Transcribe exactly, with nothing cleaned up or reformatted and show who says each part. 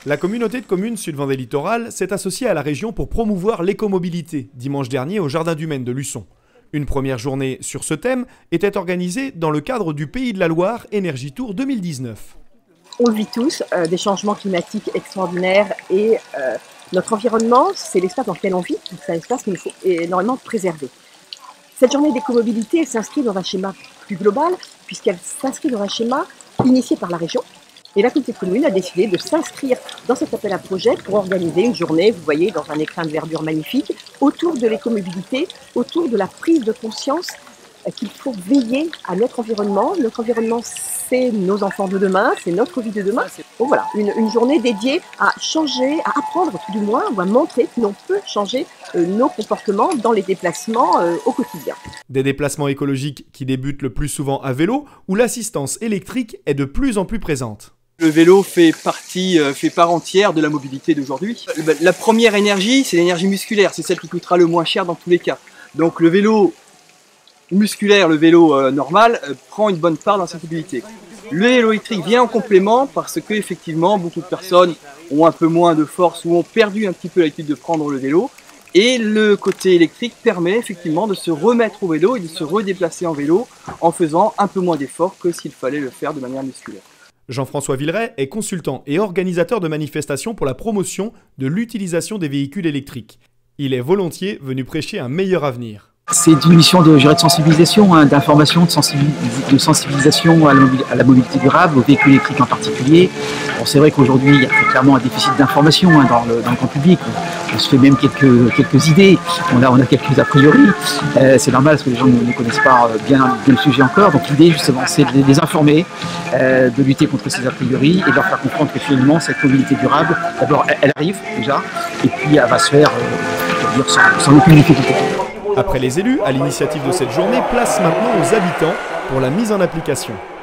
Speaker 1: La communauté de communes Sud-Vendée Littoral s'est associée à la région pour promouvoir l'écomobilité dimanche dernier au Jardin du Maine de Luçon. Une première journée sur ce thème était organisée dans le cadre du Pays de la Loire Énergie Tour deux mille dix-neuf.
Speaker 2: On le vit tous, euh, des changements climatiques extraordinaires et euh, notre environnement, c'est l'espace dans lequel on vit, c'est un espace qu'il nous faut énormément préserver. Cette journée d'écomobilité, elle s'inscrit dans un schéma plus global, puisqu'elle s'inscrit dans un schéma initié par la région. Et la communauté de communes a décidé de s'inscrire dans cet appel à projet pour organiser une journée, vous voyez, dans un écrin de verdure magnifique, autour de l'écomobilité, autour de la prise de conscience qu'il faut veiller à notre environnement. Notre environnement, c'est nos enfants de demain, c'est notre vie de demain. Donc voilà, une, une journée dédiée à changer, à apprendre tout du moins, ou à montrer que l'on peut changer euh, nos comportements dans les déplacements euh, au quotidien.
Speaker 1: Des déplacements écologiques qui débutent le plus souvent à vélo, où l'assistance électrique est de plus en plus présente.
Speaker 3: Le vélo fait partie, euh, fait part entière de la mobilité d'aujourd'hui. La première énergie, c'est l'énergie musculaire, c'est celle qui coûtera le moins cher dans tous les cas. Donc le vélo musculaire, le vélo euh, normal, euh, prend une bonne part dans cette mobilité. Le vélo électrique vient en complément parce que effectivement beaucoup de personnes ont un peu moins de force ou ont perdu un petit peu l'habitude de prendre le vélo. Et le côté électrique permet effectivement de se remettre au vélo et de se redéplacer en vélo en faisant un peu moins d'efforts que s'il fallait le faire de manière musculaire.
Speaker 1: Jean-François Villeray est consultant et organisateur de manifestations pour la promotion de l'utilisation des véhicules électriques. Il est volontiers venu prêcher un meilleur avenir.
Speaker 4: C'est une mission de, de sensibilisation, hein, d'information, de, sensibilis de sensibilisation à la, à la mobilité durable, aux véhicules électriques en particulier. Bon, c'est vrai qu'aujourd'hui, il y a très clairement un déficit d'information hein, dans, le, dans le grand public. On, on se fait même quelques, quelques idées, on a, on a quelques a priori. Euh, c'est normal parce que les gens ne, ne connaissent pas bien, bien le sujet encore. Donc l'idée, justement, c'est de les informer, euh, de lutter contre ces a priori et de leur faire comprendre que finalement, cette mobilité durable, d'abord, elle, elle arrive déjà, et puis elle va se faire euh, dire, sans, sans aucune difficulté.
Speaker 1: Après les élus, à l'initiative de cette journée, place maintenant aux habitants pour la mise en application.